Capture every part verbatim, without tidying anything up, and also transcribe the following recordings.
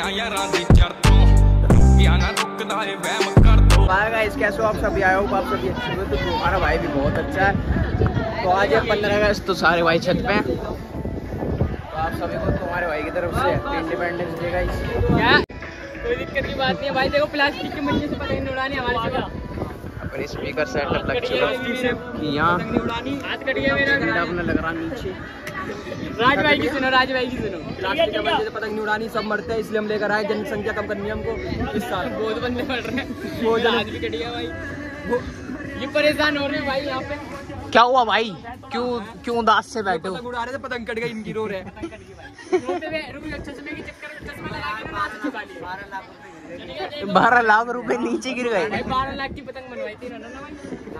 Guys कैसे हो आप सभी, आए हो आप सभी अच्छे हो। तो हमारा भाई भी बहुत अच्छा है। तो आज है पंद्रह अगस्त, तो सारे भाई छत पे हैं। तो आप सभी को तुम्हारे भाई की तरफ से इंडिपेंडेंस डे गाइस। क्या कोई दिक्कत की बात नहीं है भाई। देखो प्लास्टिक के मंजे से पतंग नहीं उड़ानी हमारे से। अपने स्पीकर सेटअप लग चुका है यहाँ, हाथ कट गया मेरा। अपना लग रहा नीचे। राज भाई की सुनो, राज भाई की सुनो। प्लास्टिक के मंजे से पतंग नहीं उड़ानी, सब मरते हैं, इसलिए हम लेकर आए। जनसंख्या कम करनी है हमको इस साल। बहुत बंदे मर रहे हैं, बहुत आज भी कट गया भाई। ये परेशान हो रहे हैं भाई यहाँ पे। क्या हुआ भाई, क्यों क्यों उदास से बैठे हो? पतंग उड़ा रहे थे, पतंग कट गई, इनकी रो रहे हैं। बारह लाख रुपए नीचे गिर गए। बारह लाख की पतंग बनवाई थी ना भाई।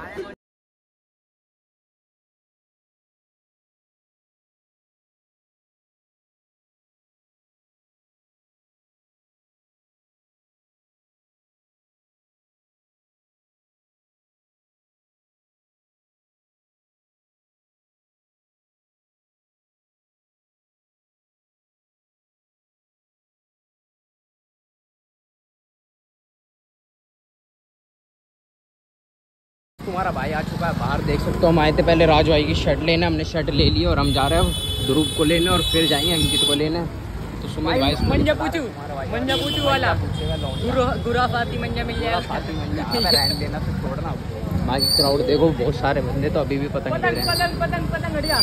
तुम्हारा भाई आ चुका है बाहर, देख सकते हो। हम आए थे पहले राज भाई की शर्ट लेने, हमने शर्ट ले ली और हम जा रहे हैं ध्रुव को लेने और फिर जाएंगे अंकित को लेने। तो सुमित भाई मंजा पूछू मंजा पूछू वाला गुरा फाती मंजा मिल जाएगा। फाती मंजा रहने देना, तो छोड़ना। बाकी क्राउड देखो, बहुत सारे बंदे तो अभी भी पतंग ले रहे हैं। पतंग पतंग पतंग हटिया।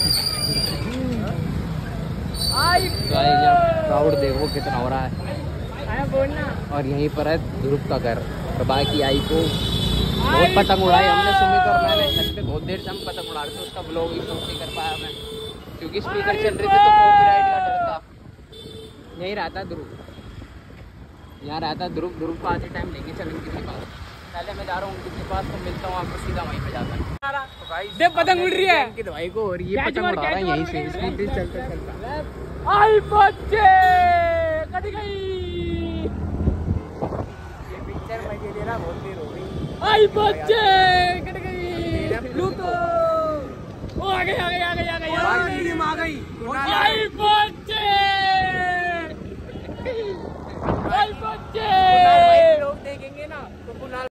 क्राउड देखो कितना हो रहा है। बोलना। और यहीं पर है ध्रुव का घर। और बाकी आई को बहुत पतंग उड़ाई हमने, सुमित और मैंने छत पे बहुत देर से हम पतंग उड़ा रहे थे। उसका ब्लॉग ही शूट नहीं कर पाया मैं, क्योंकि स्पीकर चल रहे थे तो कॉपीराइट का डर था। यहीं रहता है ध्रुव, यहाँ रहता है ध्रुव। ध्रुव को आज ही टाइम लेंगे चल उनके पास। पहले मैं जा रहा हूँ उनके पास, तो मिलता हूँ आपको सीधा वहीं पे जाकर। देख पतंग उड़ रही है उनके भाई को, और ये पतंग उड़ा रहा है यहीं से स्कूटी चलता चलता। आई बच्चे कट गई। ये पिक्चर मजे ले रहा, बहुत देर हो गई। आई बच्चे कट गई। लूटो। ओ आ गई आ गई आ गई आ गई आ गई। आई बच्चे आई बच्चे लोग देखेंगे ना तो कुणाल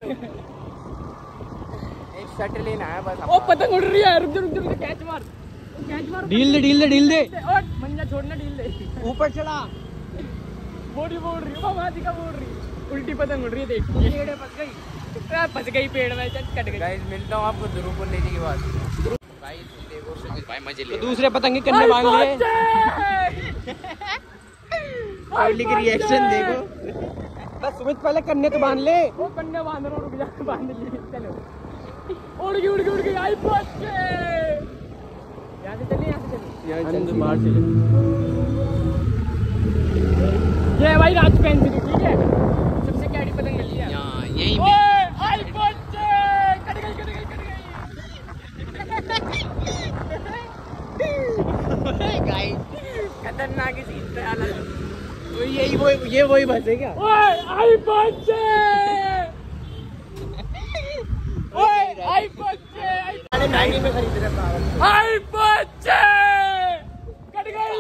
एक शर्ट लेना है बस। ओ पतंग उड़ रही है, रुक जा रुक जा, कैच मार कैच मार। ढील दे ढील दे ढील दे। और मंजा छोड़ना, ढील दे। ऊपर चला। बोड़ी बोल रही है, मामा जी का बोल रही है। उल्टी पतंग उड़ रही है, देख। पेड़ फंस गई, फंस गई पेड़ में, चल कट गई। गाइस मिलता हूँ आपको ध्रुव को लेने के बाद। भाई देखो सुमित भाई मजे ले। दूसरे पतंग के कन्ने बांध लिए। पब्लिक रिएक्शन देखो। बस सुमित पहले कन्ने तो बांध ले। वो कन्ने बांध रहा, रुक जा, बांध लिए। चलो उड़ गई उड़ गई उड़ गई। आई बच्चे यहाँ से चलिए, यहाँ से चलिए, यहाँ चल बाहर चले। ये भाई राज पेंसिल, ठीक है। सबसे कैडी पतंग मिल लिया यहाँ यही। आई बच्चे कट गई कट गई कट गई। गाइस खतरनाक सीन पे आना। तो यही वो ये वही बस है क्या? ओए आई बच्चे ओए आई बच्चे महंगे में खरीद रहे पागल। आई बच्चे कट गई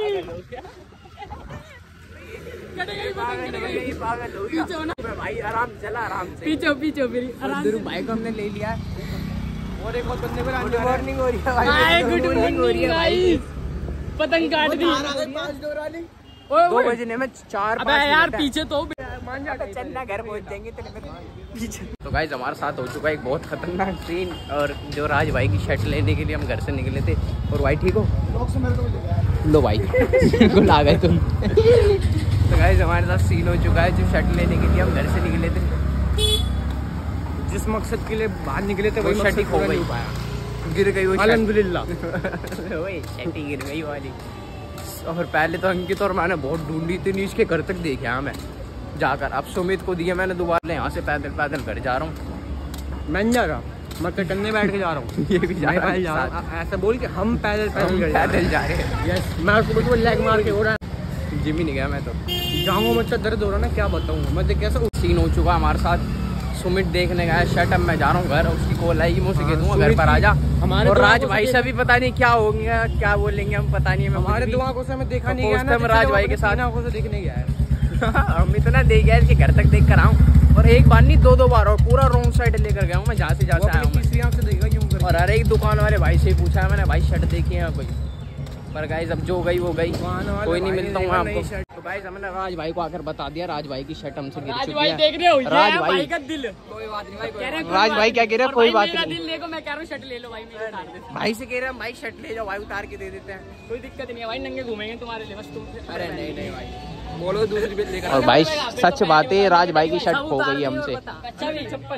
कट गई पागल हो गई, पागल हो गया। पीछे ना भाई आराम चला, आराम से। पीछे पीछे मेरी आराम से। भाई को हमने ले लिया। और एक और बंदे को गुड मॉर्निंग हो रही है भाई। Hi good morning guys. पतंग काट दी। दो बजने में चार। अबे यार पीछे तो मान जाता, चलना घर पहुंच जाएंगे तेरे पीछे। तो गाइस हमारे साथ हो चुका है एक बहुत खतरनाक सीन। और जो राज भाई की शर्ट लेने के लिए हम घर से निकले थे। और भाई ठीक हो? लो भाई बिल्कुल आ गए तुम। तो गाइस हमारे साथ सीन हो चुका है, जो शर्ट लेने के लिए हम घर से निकले थे। जिस मकसद के लिए बाहर निकले थे वही शर्ट ही खो गई, गिर गई वो। अल्हम्दुलिल्लाह शर्ट ही गिर गई वाली। और पहले तो अंकित और मैंने बहुत ढूंढी थी, नीचे के घर तक देखा मैं जाकर। अब सुमित को दिया मैंने दोबारा, यहाँ से पैदल पैदल घर जा रहा हूँ। मैं जा रहा मैं कन्ने बैठ के जा रहा हूँ। ये भी जा रहा है, ऐसा बोल के हम पैदल पैदल पैदल जा रहे हैं। यस मैं उसको बिल्कुल लेग मार के हो रहा है। जिम ही नहीं गया मैं तो। जाऊँगा मुझसे दर्द हो रहा ना, क्या बताऊँ मैं। कैसा सीन हो चुका हमारे साथ। सुमित देखने गया शर्ट, अब मैं जा रहा हूँ घर। उसकी कॉल आएगी, मैं उसे कह दूंगा घर पर आ जा। हमारे और राज भाई से भी पता नहीं क्या होंगे, क्या बोलेंगे हम, पता नहीं। हमारे दो आंखों से हमें देखा नहीं गया ना, राज भाई के साथ आंखों से देखने गया है। हम इतना देख गया कि घर तक देख कर आऊँ, और एक बार नहीं दो दो बार, और पूरा रॉन्ग साइड लेकर गया हूँ मैं, जहाँ से जहाँ से आया हूँ। तीसरी आंख से देखा यूं करके। और हर एक दुकान वाले भाई से पूछा है मैंने, भाई शर्ट देखी है कोई, पर गाइस अब जो गई वो गई, कोई नहीं मिलता हूँ आपको। तो गाइस हमने राज भाई को आकर बता दिया, राज भाई की शर्ट हमसे गिर चुकी है। देख रहे हो, राज भाई का दिल, कोई बात नहीं भाई, राज भाई क्या कह रहे हैं, कोई बात नहीं, दिल देखो, मैं कह रहा हूँ शर्ट ले लो भाई, मेरे उतार दे। भाई से कह रहे हैं भाई शर्ट ले जाओ, भाई उतार के दे देते हैं, कोई दिक्कत नहीं है भाई, नंगे घूमेंगे तुम्हारे लिए बस तुम। अरे नहीं नहीं भाई, बोलो दूसरी भी लेकर। और भाई सच बात है, राज भाई की शर्ट खो गई हमसे। चप्पल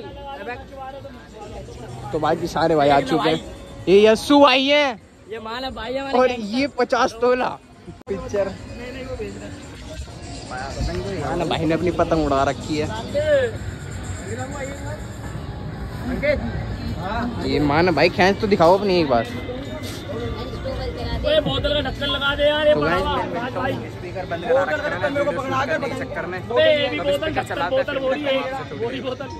तो भाई जी सारे भाई आ चुके हैं, ये यस्सू भाई है, ये माल है भाई, और ये पचास तोला पिक्चर ना, भाई ने अपनी पतंग उड़ा रखी है। ये मान भाई खींच तो दिखाओ अपनी एक बार। बोतल का ढक्कन लगा दे यार, ये स्पीकर बंद करा रखा है मेरे को पकड़ा के चक्कर में, बोतल बोतल बोरी है, बोरी बोतल।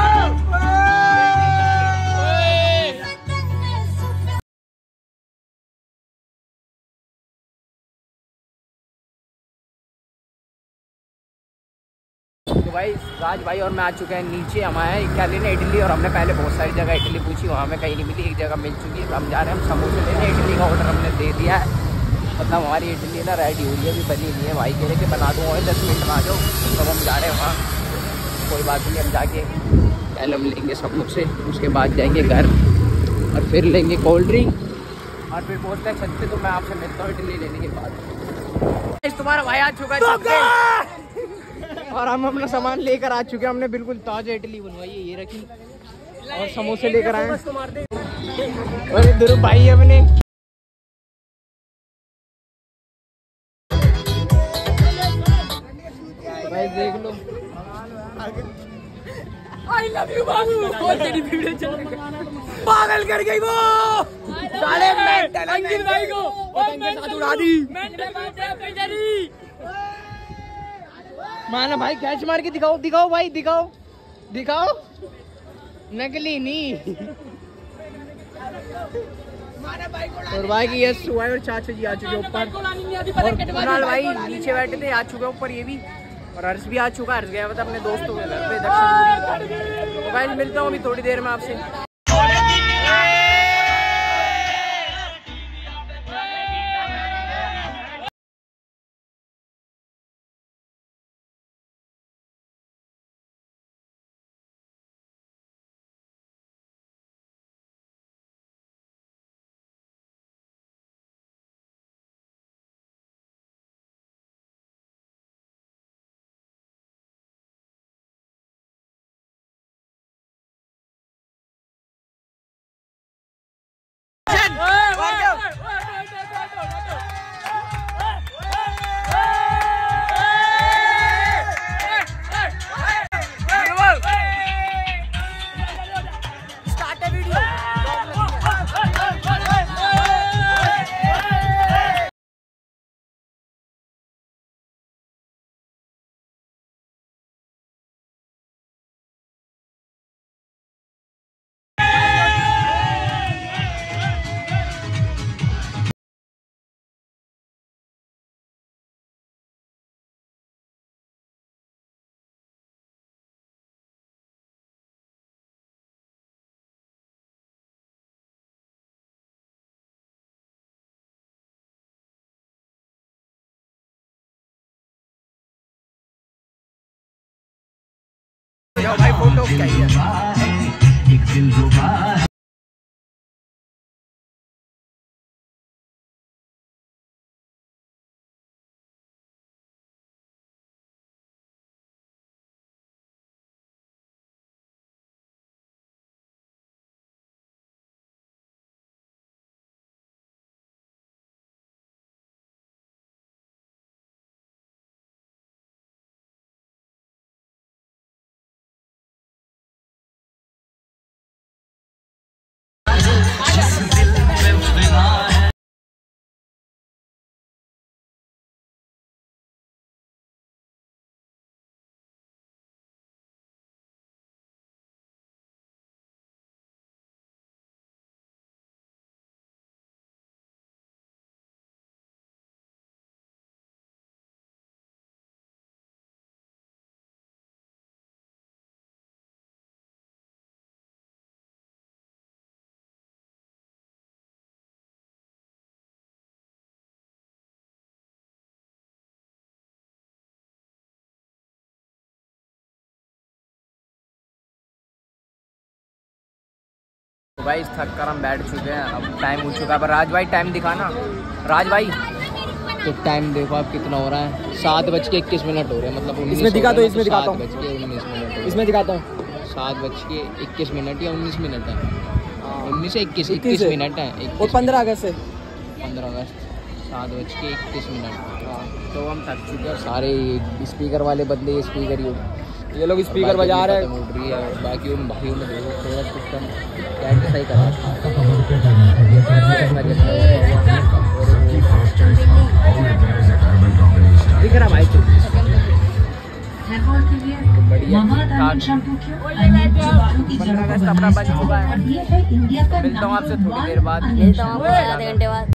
तो भाई राज भाई और मैं आ चुके हैं नीचे, हम आए क्या लेने इडली, और हमने पहले बहुत सारी जगह इडली पूछी, वहाँ में कहीं नहीं मिली, एक जगह मिल चुकी है। तो हम जा रहे हैं हम समोसे लेने, इडली का ऑर्डर हमने दे दिया है, मतलब हमारी इडली ना रेडी हुई है, अभी बनी हुई है, भाई कह रहे कि बना दूँगा दस मिनट में आ जाओ। तो हम जा रहे हैं वहाँ, कोई बात नहीं, हम जाके पहले हम लेंगे समोसे, उसके बाद जाएंगे घर और फिर लेंगे कोल्ड ड्रिंक, और फिर पहुँचते हैं छत पे। तो मैं आपसे मिलता हूँ इडली लेने के बाद। तुम्हारा भाई आ चुका है छत पे, और हम अपना सामान लेकर आ चुके हैं, हमने बिल्कुल ताजा इडली बनवाई है, ये रखी, और समोसे लेकर आए। अरे ध्रुव भाई अपने भाई देख लो, आई लव यू बाबू, और तेरी वीडियो चल रही है, पागल कर गई वो साले मेंटल अंकित भाई को, और के साथ उड़ा दी मेंटल बात है अपनी जरी। माना भाई कैच मार के दिखाओ, दिखाओ भाई, दिखाओ दिखाओ, नकली नहीं। और भाई की यस हुआ है, और चाचा जी आ चुके ऊपर, और कुणाल भाई नीचे बैठे थे, आ चुके ऊपर ये भी, और हर्ष भी आ चुका, हर्ष गया मतलब अपने दोस्तों के घर पे दक्षिणपुरी। तो भाई मिलता हूँ अभी थोड़ी देर में आपसे। भाई फोटो चाहिए। तो भाई थक कर हम बैठ चुके हैं, अब टाइम हो चुका है। पर राज भाई टाइम दिखाना, राज भाई। तो टाइम देखो आप कितना हो रहा है, सात बज के इक्कीस मिनट हो रहे हैं, मतलब इसमें दिखा दो, इसमें दिखाता हूँ, बज के उन्नीस मिनट, इसमें दिखाता हूँ सात बज के इक्कीस मिनट या उन्नीस मिनट है, उन्नीस से इक्कीस इक्कीस मिनट है। और पंद्रह अगस्त से पंद्रह अगस्त सात बज के इक्कीस मिनट। तो हम थक चुके हैं, सारे स्पीकर वाले बंदे ये स्पीकर ही ये लोग स्पीकर बजा रहे हैं, उठ रही है। और बाकी उन भाइयों ने देखो थोड़ा सिस्टम कैंट सही करा, दिख रहा भाई बढ़िया पंद्रह अगस्त अपना बन चुका है। मिलता हूँ आपसे थोड़ी देर बाद, मिलता हूँ आधे घंटे बाद।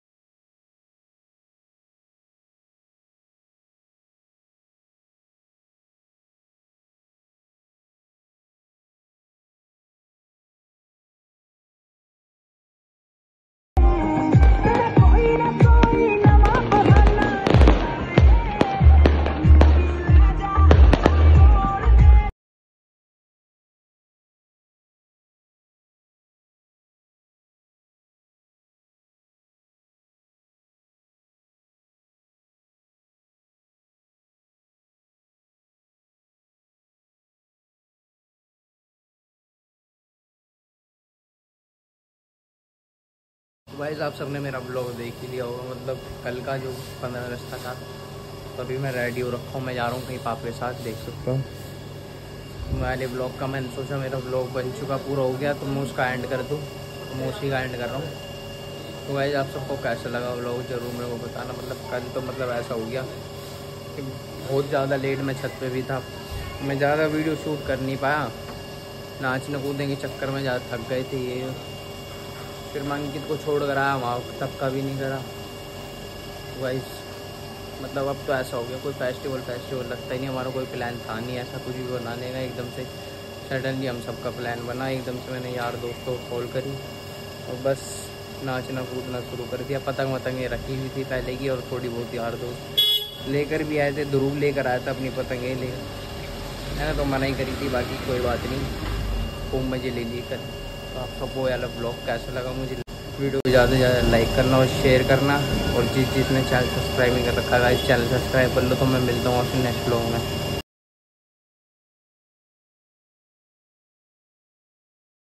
तो भाई आप सबने मेरा ब्लॉग देख ही लिया होगा, मतलब कल का जो पंद्रह अगस्त था, तो अभी मैं रेडी हो रखा हूँ, मैं जा रहा हूँ कहीं पापा के साथ, देख सकता हूँ। वाले ब्लॉग का मैंने सोचा मेरा ब्लॉग बन चुका, पूरा हो गया, तो मैं उसका एंड कर दूँ, तो मैं उसी का एंड कर रहा हूँ। तो भाई आप सबको कैसा लगा ब्लॉग जरूर मेरे को बताना। मतलब कल तो मतलब ऐसा हो गया कि बहुत ज़्यादा लेट मैं छत पे भी था, मैं ज़्यादा वीडियो शूट कर नहीं पाया, नाचने कूदने के चक्कर में ज़्यादा थक गए थे ये। फिर मैं अंकित को छोड़ कर आया, वहाँ तब का भी नहीं करा। वाइस मतलब अब तो ऐसा हो गया, कोई फेस्टिवल फेस्टिवल लगता ही नहीं, हमारा कोई प्लान था नहीं ऐसा कुछ भी बनाने का। एकदम से सडनली हम सबका प्लान बना, एकदम से मैंने यार दोस्तों को कॉल करी और बस नाचना कूदना शुरू कर दिया। पतंग वतंगें रखी हुई थी पहले की, और थोड़ी बहुत यार दोस्त लेकर भी आए थे, ध्रुव लेकर आया था अपनी पतंगें लेकर, मैंने तो मना ही करी थी, बाकी कोई बात नहीं, खूब मज़े ले लिए कर। तो आप सबको वाला ब्लॉग कैसा लगा, मुझे वीडियो को ज़्यादा से ज़्यादा लाइक करना और शेयर करना, और जिस जिसने चैनल सब्सक्राइब नहीं कर रखा है इस चैनल सब्सक्राइब कर लो। तो मैं मिलता हूँ आपसे नेक्स्ट ब्लॉग में।